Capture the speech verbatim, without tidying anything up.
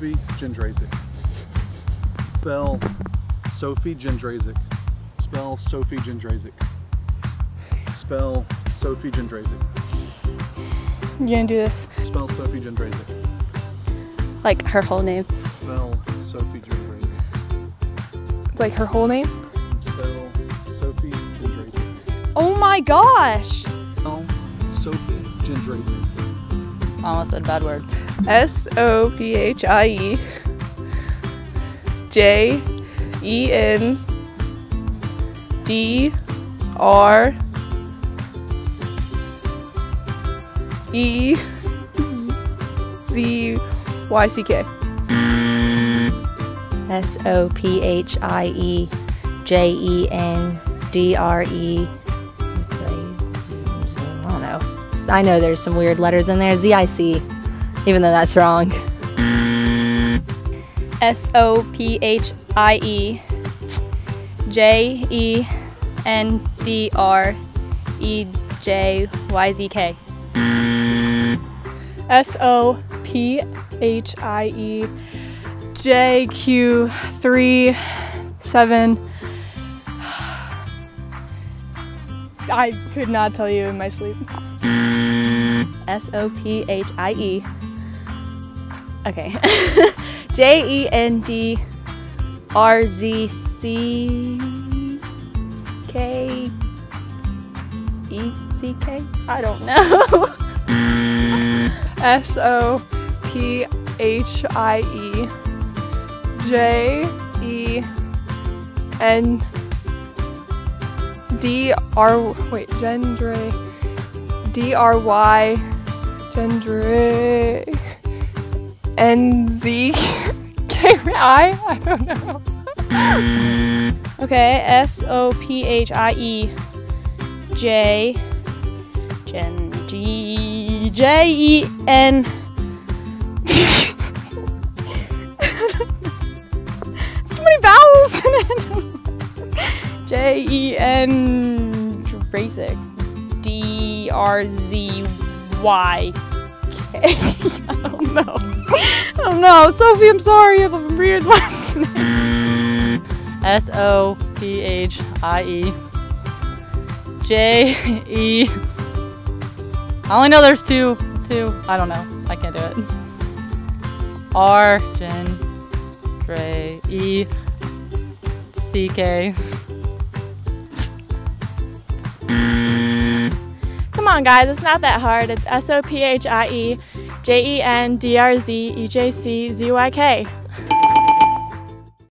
Sophie Gendrazik. Spell Sophie Gendrazik. Spell Sophie Gendrazik. Spell Sophie Gendrazik. You gonna do this? Spell Sophie Gendrazik. Like her whole name. Spell Sophie Gendrazik. Like her whole name? Spell Sophie Gendrazik. Oh my gosh! Spell Sophie Gendrazik. Almost said a bad word. S O P H I E J E N D R E Z Y C K. S O P H I E J E N D R E. I don't know. I know there's some weird letters in there. Z I C, even though that's wrong. S O P H I E J E N D R E J Y Z K. S O P H I E J Q three seven. I could not tell you in my sleep. S O P H I E. Okay. J E N D R Z C K E C K? I don't know. S O P H I E J E N D R, wait, Gendre, D R Y, Gendre, N Z K I? I don't know. Okay, S O P H I E J Gen G J E N so many vowels in it. J E N Basic D R Z Y K. I don't know. I don't know. Sophie, I'm sorry. I have a weird last name. S O P H I E J E. I only know there's two. Two. I don't know. I can't do it. R Gen Dre E C K. Come on, guys. It's not that hard. It's S O P H I E J E N D R Z E J C Z Y K.